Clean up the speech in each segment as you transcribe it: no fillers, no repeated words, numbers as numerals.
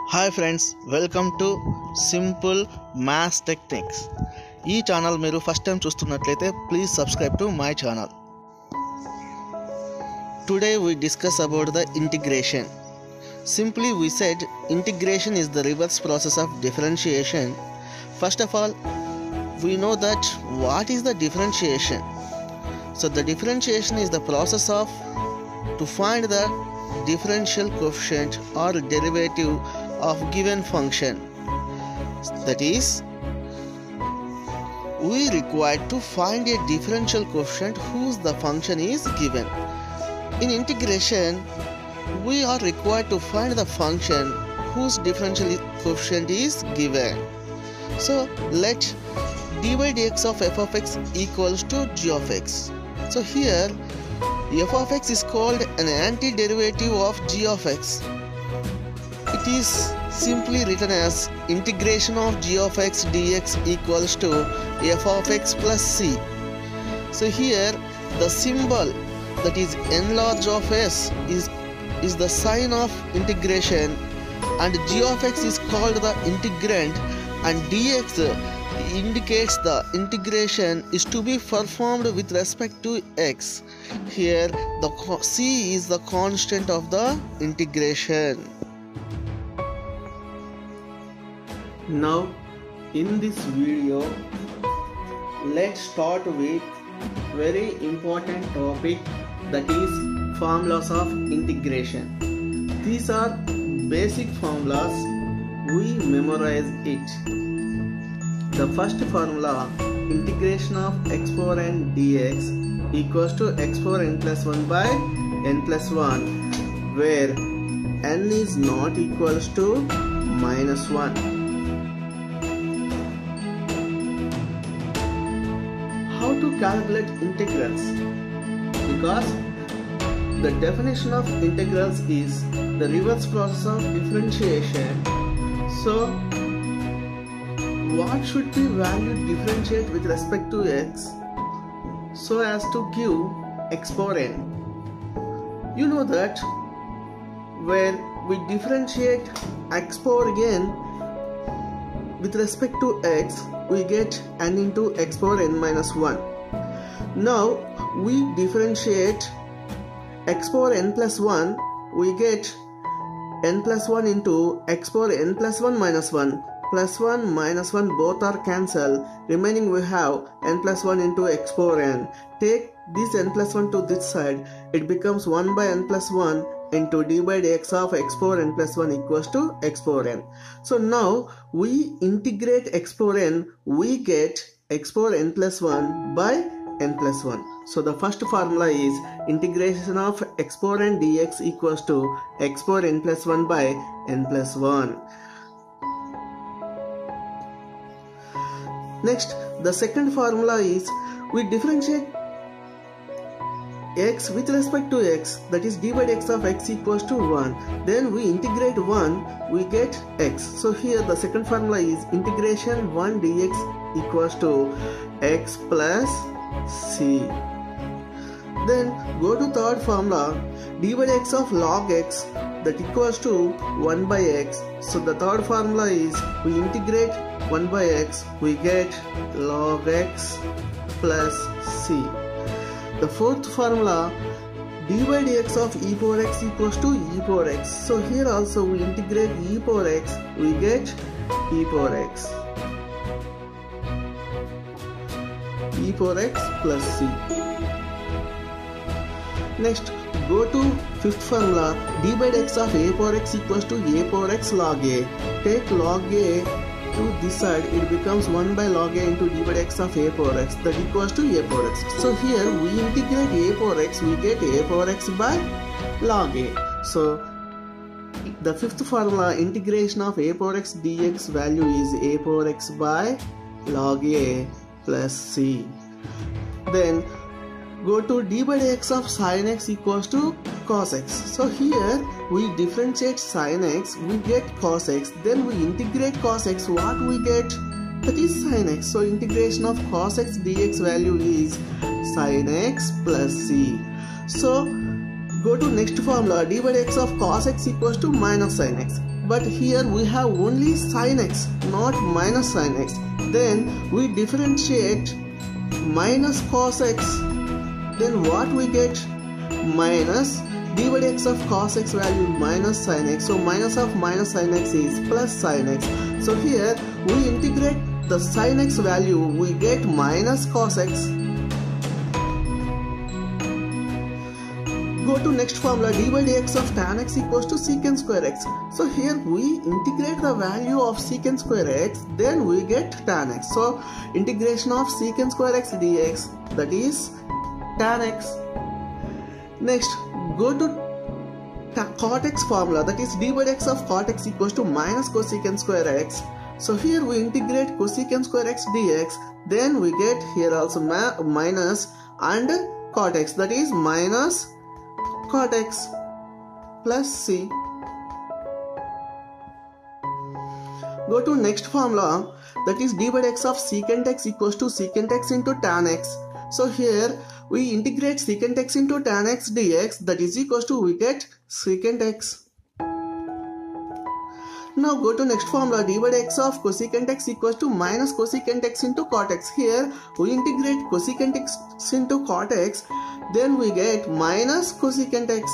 Hi friends, welcome to simple maths techniques. ఈ channel మీరు first time చూస్తున్నట్లయితే please subscribe to my channel. Today we discuss about the integration. Simply we said integration is the reverse process of differentiation. First of all, we know that what is the differentiation. So the differentiation is the process of to find the differential coefficient or derivative of given function. That is, we require to find a differential coefficient whose the function is given. In integration, we are required to find the function whose differential coefficient is given. So let dy dx of f of x equals to g of x. So here f of x is called an antiderivative of g of x. It is simply written as integration of g of x dx equals to f of x plus c. So here the symbol, that is n large of s, is the sign of integration, and g of x is called the integrand, and dx indicates the integration is to be performed with respect to x. Here the c is the constant of the integration. Now in this video, let's start with very important topic, that is formulas of integration. These are basic formulas, we memorize it. The first formula, integration of x power n dx equals to x power n plus 1 by n plus 1, where n is not equals to minus 1. How to calculate integrals? Because the definition of integrals is the reverse process of differentiation. So what should be value differentiate with respect to x so as to give x power n? You know that where we differentiate x power n with respect to x, we get n into x power n minus 1. Now we differentiate x power n plus 1, we get n plus 1 into x power n plus 1 minus 1. Plus 1 minus 1 both are cancelled, remaining we have n plus 1 into x power n. Take this n plus 1 to this side, it becomes 1 by n plus 1 into d by dx of x power n plus 1 equals to x power n. So now we integrate x power n, we get x power n plus 1 by n plus 1. So the first formula is integration of x power n dx equals to x power n plus 1 by n plus 1. Next, the second formula is we differentiate x with respect to x, that is d by dx of x equals to 1. Then we integrate 1, we get x. So here the second formula is integration 1 dx equals to x plus c. Then go to third formula, d by dx of log x, that equals to 1 by x. So the third formula is we integrate 1 by x, we get log x plus c. The fourth formula, d by dx of e power x equals to e power x. So here also we integrate e power x, we get e power x. E power x plus c. Next, go to fifth formula, d by dx of a power x equals to a power x log a. Take log a to this side, it becomes 1 by log a into d by dx of a power x, that equals to a power x. So here we integrate a power x, we get a power x by log a. So the fifth formula, integration of a power x dx value is a power x by log a plus c. Then go to d by dx of sin x equals to cos x. So here we differentiate sin x, we get cos x, then we integrate cos x, what we get? That is sin x. So integration of cos x dx value is sin x plus c. So go to next formula, d by dx of cos x equals to minus sin x. But here we have only sin x, not minus sin x. Then we differentiate minus cos x. Then what we get? Minus d by dx of cos x value minus sin x. So minus of minus sin x is plus sin x. So here we integrate the sin x value, we get minus cos x. Go to next formula, d by dx of tan x equals to secant square x. So here we integrate the value of secant square x, then we get tan x. So integration of secant square x dx, that is tan x. Next, go to cot x formula, that is d by dx of cot x equals to minus cosecant square x. So here we integrate cosecant square x dx, then we get here also minus and cot x, that is minus cot x plus c. Go to next formula, that is d by dx of secant x equals to secant x into tan x. So here we integrate secant x into tan x dx, that is equals to we get secant x. Now go to next formula, d by dx of cosecant x equals to minus cosecant x into cot x. Here we integrate cosecant x into cot x, then we get minus cosecant x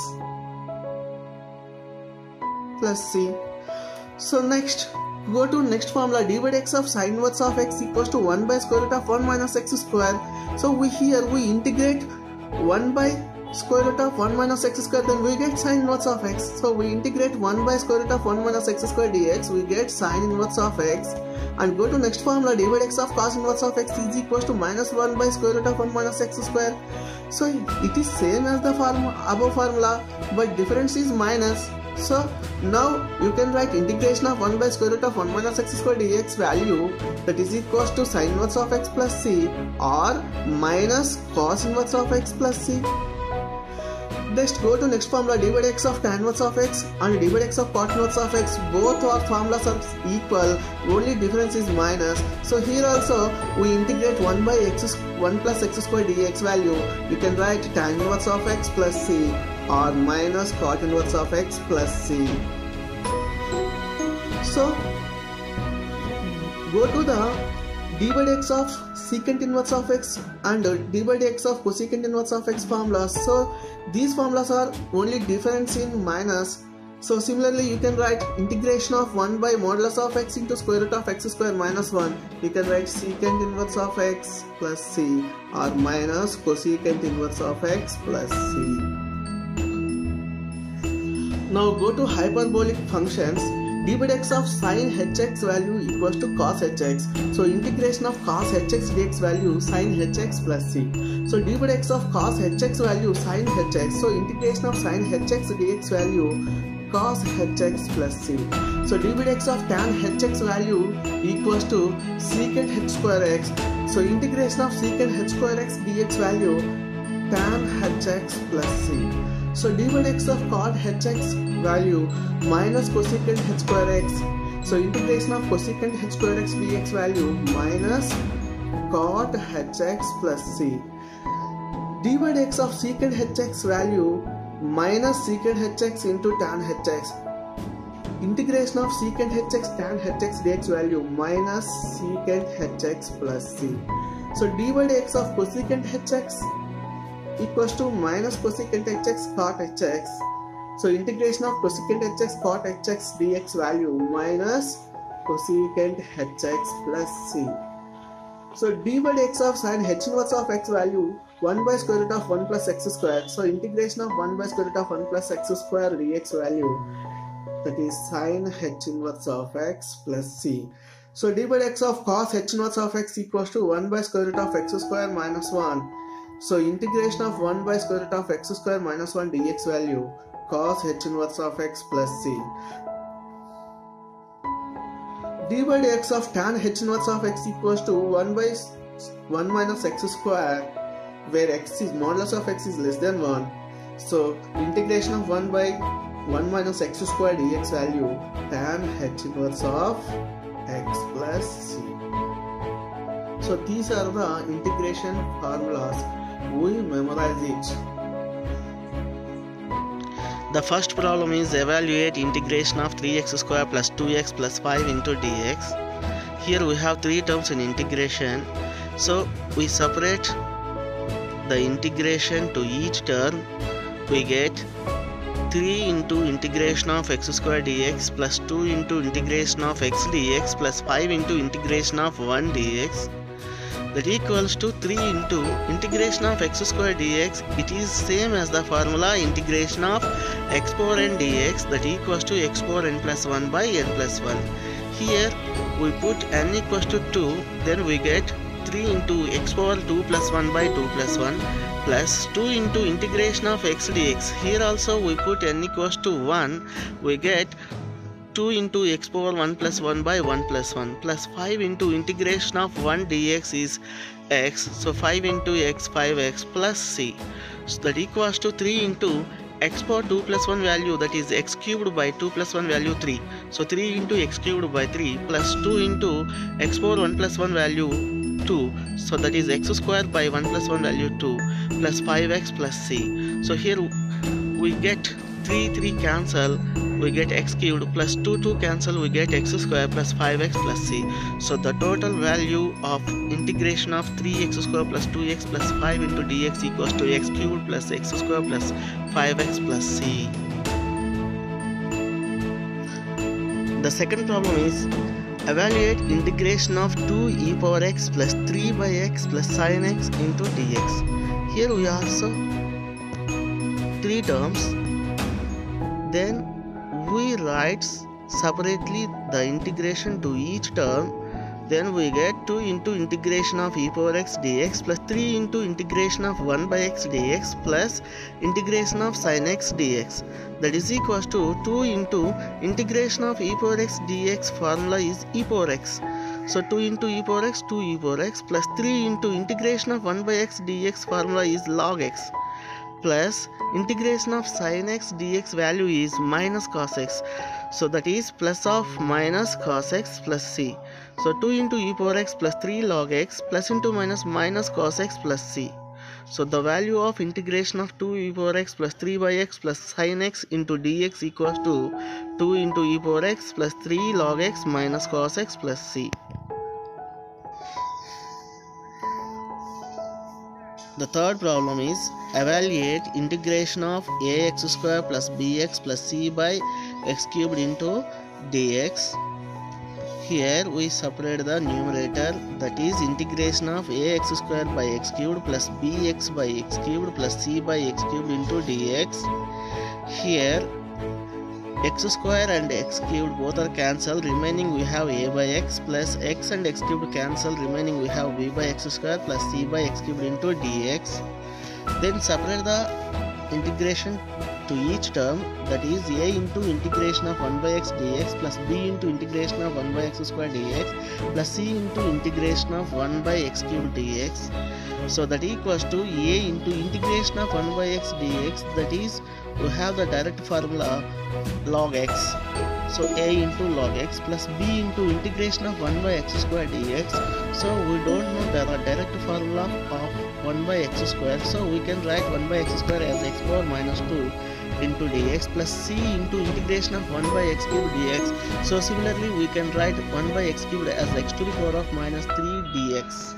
plus c. So next, go to next formula, d by dx of sin inverse of x equals to 1 by square root of 1 minus x square. So we integrate 1 by square root of 1 minus x square, then we get sin inverse of x. So we integrate 1 by square root of 1 minus x square dx, we get sin inverse of x. And go to next formula, d by dx of cos inverse of x is equals to minus 1 by square root of 1 minus x square. So it is same as the above formula, but difference is minus. So now you can write integration of 1 by square root of 1 minus x square dx value, that is equals to sin inverse of x plus c or minus cos inverse of x plus c. Next, go to next formula, d by dx of tan inverse of x and d by dx of cot inverse of x. Both our formulas are equal, only difference is minus. So here also we integrate 1 plus x square dx value. You can write tan inverse of x plus c or minus cot inverse of x plus c. So go to the d by dx of secant inverse of x and d by dx of cosecant inverse of x formulas. So these formulas are only difference in minus. So similarly you can write integration of 1 by modulus of x into square root of x square minus 1. You can write secant inverse of x plus c or minus cosecant inverse of x plus c. Now go to hyperbolic functions. d by dx of sin hx value equals to cos hx. So integration of cos hx dx value sin hx plus c. So d by dx of cos hx value sin hx. So integration of sin hx dx value cos hx plus c. So d by dx of tan hx value equals to secant h square x. So integration of secant h square x dx value tan hx plus c. So d by dx of cot hx value minus cosecant h square x. So integration of cosecant h square x dx value minus cot hx plus c. d by dx of secant hx value minus secant hx into tan hx. Integration of secant hx tan hx dx value minus secant hx plus c. So d by dx of cosecant hx equals to minus cosecant hx cot hx. So integration of cosecant hx cot hx dx value minus cosecant hx plus c. So d by dx of sin h inverse of x value 1 by square root of 1 plus x square. So integration of 1 by square root of 1 plus x square dx value, that is sin h inverse of x plus c. So d by dx of cos h inverse of x equals to 1 by square root of x square minus 1. So integration of 1 by square root of x square minus 1 dx value cos h inverse of x plus c. d by dx of tan h inverse of x equals to 1 by 1 minus x square, where x is modulus of x is less than 1. So integration of 1 by 1 minus x square dx value tan h inverse of x plus c. So these are the integration formulas. We memorize it. The first problem is evaluate integration of 3x square plus 2x plus 5 into dx. Here we have three terms in integration, so we separate the integration to each term. We get 3 into integration of x square dx plus 2 into integration of x dx plus 5 into integration of 1 dx. That equals to 3 into integration of x square dx. It is same as the formula integration of x power n dx, that equals to x power n plus 1 by n plus 1. Here we put n equals to 2, then we get 3 into x power 2 plus 1 by 2 plus 1 plus 2 into integration of x dx. Here also we put n equals to 1, we get 2 into x power 1 plus 1 by 1 plus 1 plus 5 into integration of 1 dx is x, so 5 into x 5x plus c. So that equals to 3 into x power 2 plus 1 value, that is x cubed by 2 plus 1 value 3. So 3 into x cubed by 3 plus 2 into x power 1 plus 1 value 2. So that is x square by 1 plus 1 value 2 plus 5x plus c. So here we get 3 cancel, we get x cubed plus 2 cancel, we get x square plus 5x plus c. So the total value of integration of 3x square plus 2x plus 5 into dx equals to x cubed plus x square plus 5x plus c. The second problem is evaluate integration of 2 e power x plus 3 by x plus sin x into dx. Here we also three terms. Then we write separately the integration to each term. Then we get 2 into integration of e power x dx plus 3 into integration of 1 by x dx plus integration of sin x dx. That is equals to 2 into integration of e power x dx, formula is e power x. So 2 into e power x, 2 e power x plus 3 into integration of 1 by x dx, formula is log x, plus integration of sin x dx value is minus cos x, so that is plus of minus cos x plus c. So 2 into e power x plus 3 log x plus into minus cos x plus c. So the value of integration of 2 e power x plus 3 by x plus sin x into dx equals to 2 into e power x plus 3 log x minus cos x plus c. The third problem is evaluate integration of ax square plus bx plus c by x cubed into dx. Here we separate the numerator, that is integration of ax square by x cubed plus bx by x cubed plus c by x cubed into dx. Here x square and x cubed both are cancelled, remaining we have a by x plus x and x cubed cancel, remaining we have b by x square plus c by x cubed into dx. Then separate the integration to each term, that is a into integration of 1 by x dx plus b into integration of 1 by x square dx plus c into integration of 1 by x cubed dx. So that equals to a into integration of 1 by x dx, that is we have the direct formula log x, so a into log x plus b into integration of 1 by x square dx. So we don't know the direct formula of 1 by x square, so we can write 1 by x square as x power minus 2 into dx plus c into integration of 1 by x cubed dx. So similarly we can write 1 by x cubed as x to the power of minus 3 dx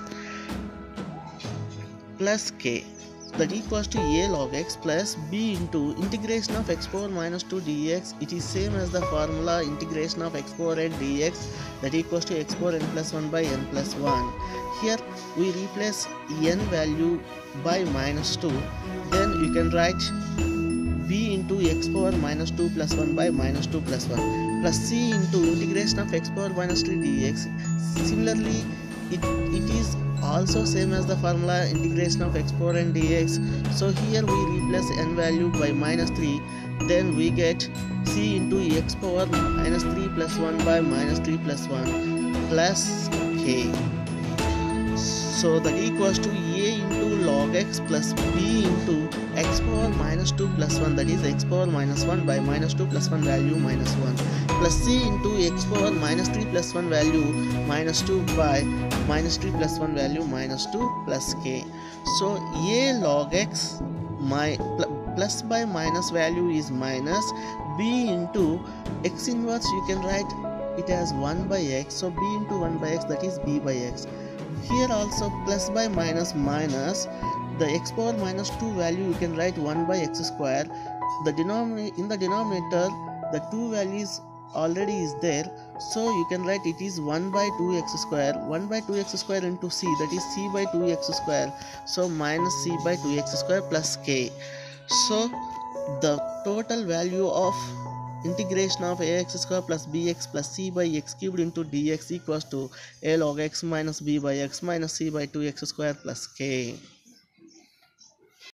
plus k, that equals to a log x plus b into integration of x power minus 2 dx. It is same as the formula integration of x power n dx, that equals to x power n plus 1 by n plus 1. Here we replace n value by minus 2, then you can write b into x power minus 2 plus 1 by minus 2 plus 1 plus c into integration of x power minus 3 dx. Similarly it is also same as the formula integration of x power n dx. So here we replace n value by minus 3, then we get c into x power minus 3 plus 1 by minus 3 plus 1 plus k. So that equals to a into log x plus b into x power minus 2 plus 1, that is x power minus 1 by minus 2 plus 1 value minus 1 plus c into x power minus 3 plus 1 value minus 2 by minus 3 plus 1 value minus 2 plus k. So a log x plus by minus value is minus, b into x inverse you can write it as 1 by x, so b into 1 by x, that is b by x. Here also plus by minus minus, the x power minus 2 value you can write 1 by x square. In the denominator the 2 values already is there, so you can write it is 1 by 2x square. 1 by 2x square into c, that is c by 2x square, so minus c by 2x square plus k. So the total value of integration of ax square plus bx plus c by x cubed into dx equals to a log x minus b by x minus c by 2x square plus k.